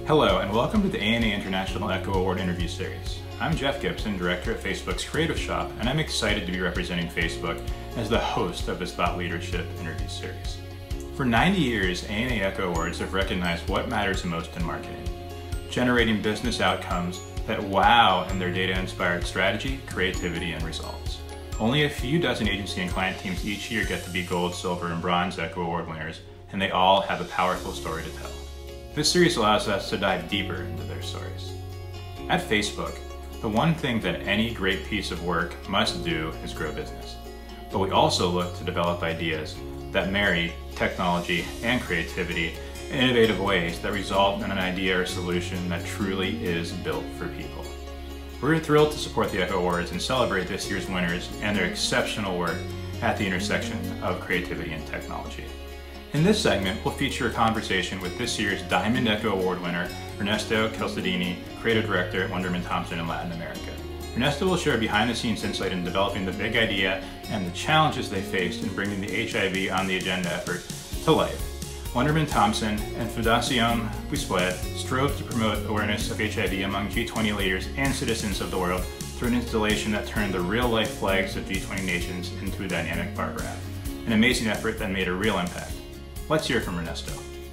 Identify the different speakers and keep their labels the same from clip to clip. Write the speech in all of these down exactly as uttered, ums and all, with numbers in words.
Speaker 1: Hello and welcome to the A N A International Echo Award interview series. I'm Jeff Gibson, director at Facebook's Creative Shop, and I'm excited to be representing Facebook as the host of this thought leadership interview series. For ninety years, A N A Echo Awards have recognized what matters most in marketing, generating business outcomes that wow in their data-inspired strategy, creativity, and results. Only a few dozen agency and client teams each year get to be gold, silver, and bronze Echo Award winners, and they all have a powerful story to tell. This series allows us to dive deeper into their stories. At Facebook, the one thing that any great piece of work must do is grow business. But we also look to develop ideas that marry technology and creativity in innovative ways that result in an idea or solution that truly is built for people. We're thrilled to support the Echo Awards and celebrate this year's winners and their exceptional work at the intersection of creativity and technology. In this segment, we'll feature a conversation with this year's Diamond Echo Award winner, Ernesto Calzadini, Creative Director at Wunderman Thompson in Latin America. Ernesto will share behind-the-scenes insight in developing the big idea and the challenges they faced in bringing the H I V on the agenda effort to life. Wunderman Thompson and Fundación Quisquet strove to promote awareness of H I V among G twenty leaders and citizens of the world through an installation that turned the real-life flags of G twenty nations into a dynamic bar graph. An amazing effort that made a real impact. Let's hear from Ernesto.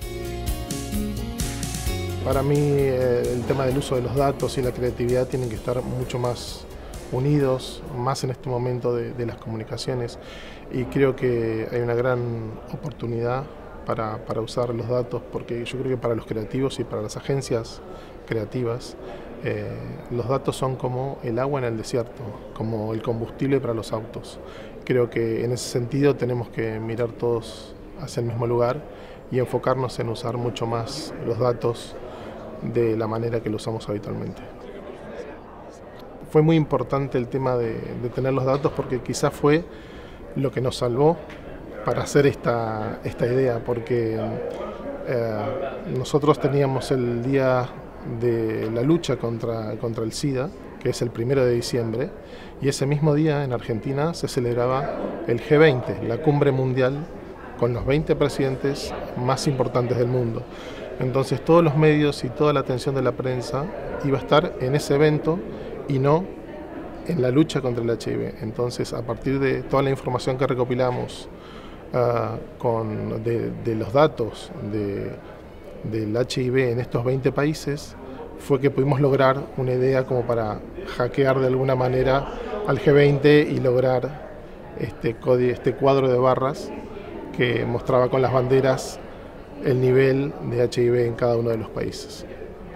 Speaker 2: Para mí eh, el tema del uso de los datos y la creatividad tienen que estar mucho más unidos, más en este momento de, de las comunicaciones, y creo que hay una gran oportunidad para, para usar los datos, porque yo creo que para los creativos y para las agencias creativas eh, los datos son como el agua en el desierto, como el combustible para los autos. Creo que en ese sentido tenemos que mirar todos hacia el mismo lugar y enfocarnos en usar mucho más los datos de la manera que lo usamos habitualmente. Fue muy importante el tema de, de tener los datos, porque quizás fue lo que nos salvó para hacer esta, esta idea, porque eh, nosotros teníamos el día de la lucha contra, contra el SIDA, que es el primero de diciembre, y ese mismo día en Argentina se celebraba el G veinte, la cumbre mundial con los veinte presidentes más importantes del mundo. Entonces todos los medios y toda la atención de la prensa iba a estar en ese evento y no en la lucha contra el H I V. Entonces, a partir de toda la información que recopilamos uh, con, de, de los datos de, del H I V en estos veinte países, fue que pudimos lograr una idea como para hackear de alguna manera al G veinte y lograr este, este cuadro de barras que mostraba con las banderas el nivel de H I V en cada uno de los países.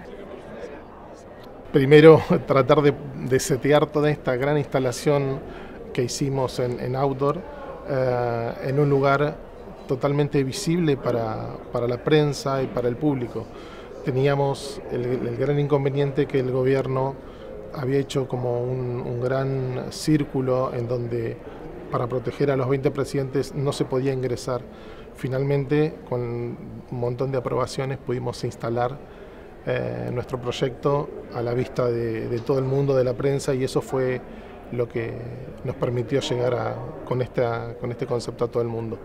Speaker 2: Primero, tratar de, de setear toda esta gran instalación que hicimos en, en outdoor eh, en un lugar totalmente visible para, para la prensa y para el público. Teníamos el, el gran inconveniente que el gobierno había hecho como un, un gran círculo en donde para proteger a los veinte presidentes no se podía ingresar. Finalmente, con un montón de aprobaciones, pudimos instalar eh, nuestro proyecto a la vista de, de todo el mundo, de la prensa, y eso fue lo que nos permitió llegar a, con, esta, con este concepto a todo el mundo.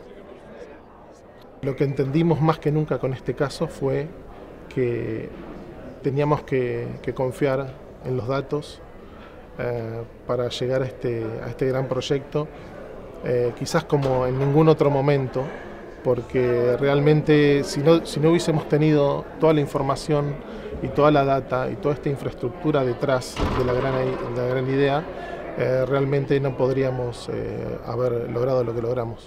Speaker 2: Lo que entendimos más que nunca con este caso fue que teníamos que, que confiar en los datos Eh, para llegar a este, a este gran proyecto, eh, quizás como en ningún otro momento, porque realmente si no, si no hubiésemos tenido toda la información y toda la data y toda esta infraestructura detrás de la gran, la gran idea, eh, realmente no podríamos eh, haber logrado lo que logramos.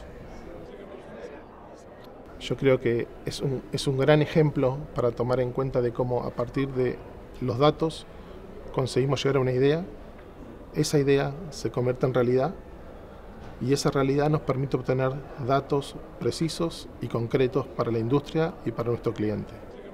Speaker 2: Yo creo que es un, es un gran ejemplo para tomar en cuenta de cómo a partir de los datos conseguimos llegar a una idea. Esa idea se convierte en realidad y esa realidad nos permite obtener datos precisos y concretos para la industria y para nuestro cliente.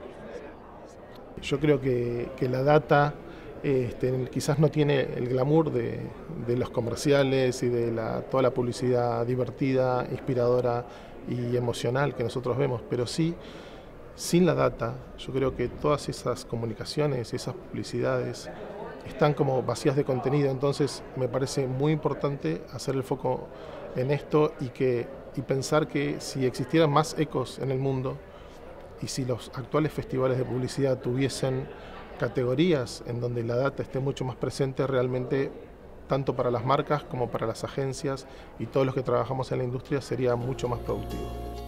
Speaker 2: Yo creo que, que la data este, quizás no tiene el glamour de, de los comerciales y de la, toda la publicidad divertida, inspiradora y emocional que nosotros vemos, pero sí, sin la data, yo creo que todas esas comunicaciones y esas publicidades están como vacías de contenido. Entonces me parece muy importante hacer el foco en esto y, que, y pensar que si existieran más ecos en el mundo y si los actuales festivales de publicidad tuviesen categorías en donde la data esté mucho más presente, realmente tanto para las marcas como para las agencias y todos los que trabajamos en la industria sería mucho más productivo.